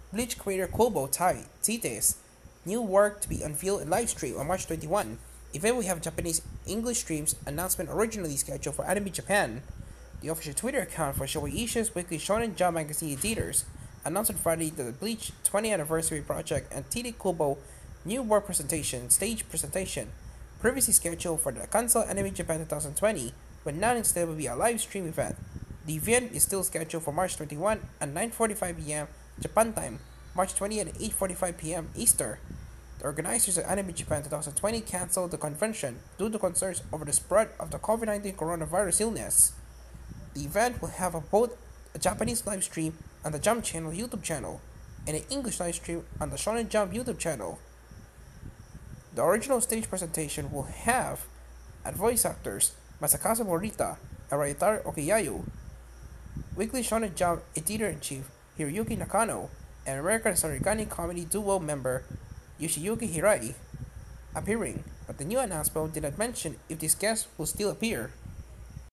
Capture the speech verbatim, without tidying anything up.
Bleach creator Kobo Tai Tite's new work to be unveiled in live stream on March twenty-first. Even we have Japanese English streams announcement originally scheduled for Anime Japan. The official Twitter account for Shueisha's weekly Shonen Jump magazine editors announced on Friday that the Bleach twentieth anniversary project and Tite Kubo new work presentation stage presentation, previously scheduled for the Cancel Anime Japan twenty twenty, but now instead will be a live stream event. The event is still scheduled for March twenty-first at nine forty-five p m Japan time, March twentieth at eight forty-five p m Eastern. The organizers of Anime Japan twenty twenty canceled the convention due to concerns over the spread of the COVID nineteen coronavirus illness. The event will have a, both a Japanese live stream on the Jump Channel YouTube channel and an English live stream on the Shonen Jump YouTube channel. The original stage presentation will have as voice actors Masakazu Morita and Ryotaro Okiyayu, Weekly Shonen Jump editor-in-chief Hiroyuki Nakano, and American Sarigani comedy duo member Yoshiyuki Hirai appearing, but the new announcement did not mention if these guests will still appear.